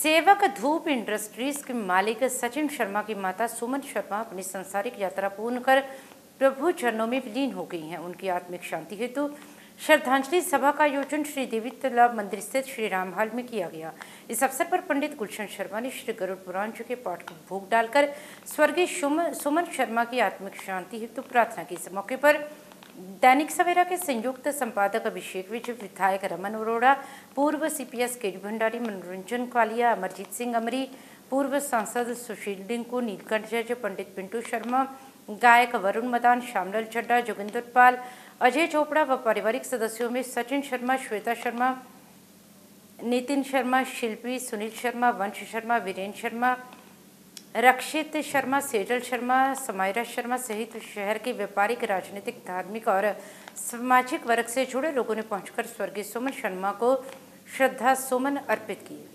सेवक धूप इंडस्ट्रीज के मालिक सचिन शर्मा की माता सुमन शर्मा अपनी सांसारिक यात्रा पूर्ण कर प्रभु चरणों में विलीन हो गई हैं। उनकी आत्मिक शांति हेतु श्रद्धांजलि सभा का आयोजन श्री देवी तालाब मंदिर स्थित श्री राम हॉल में किया गया। इस अवसर पर पंडित गुलशन शर्मा ने श्री गरुड़ पुराण जी के पाठ को भोग डालकर स्वर्गीय सुमन शर्मा की आत्मिक शांति हेतु प्रार्थना की। इस मौके पर दैनिक सवेरा के संयुक्त संपादक अभिषेक विज, विधायक रमन अरोड़ा, पूर्व सीपीएस के भंडारी, मनोरंजन कालिया, अमरजीत सिंह अमरी, पूर्व सांसद सुशील डिंकू, नीलकंठ जज, पंडित पिंटू शर्मा, गायक वरुण मदान, श्यामलाल चड्डा, जोगिंदर पाल, अजय चोपड़ा व पारिवारिक सदस्यों में सचिन शर्मा, श्वेता शर्मा, नितिन शर्मा, शिल्पी, सुनील शर्मा, वंश शर्मा, वीरेंद्र शर्मा, रक्षित शर्मा, सेजल शर्मा, समायरा शर्मा सहित शहर के व्यापारिक, राजनीतिक, धार्मिक और सामाजिक वर्ग से जुड़े लोगों ने पहुंचकर स्वर्गीय सुमन शर्मा को श्रद्धा सुमन अर्पित किए।